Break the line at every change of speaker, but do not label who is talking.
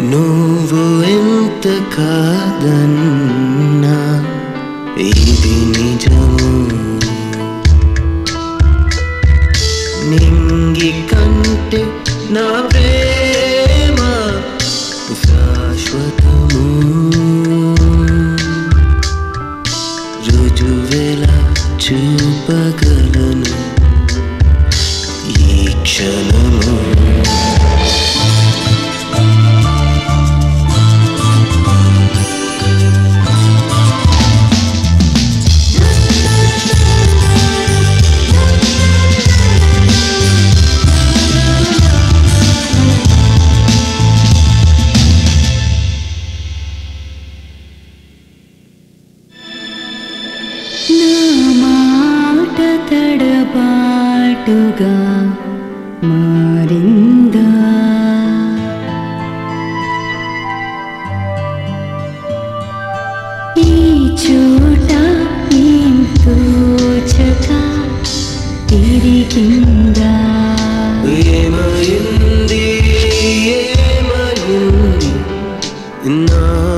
నువ్వు ఎంత కాదన్నా ఇది నిజము. నింగి కంటే నా ప్రేమ శాశ్వతము. రుజువెలా చూపగలను ఈ క్షణము.
తడబాటుగా మారిందా ఈ చోట ఏం తోచక తిరిగిందా.
ఏమైంది ఏమైంది నా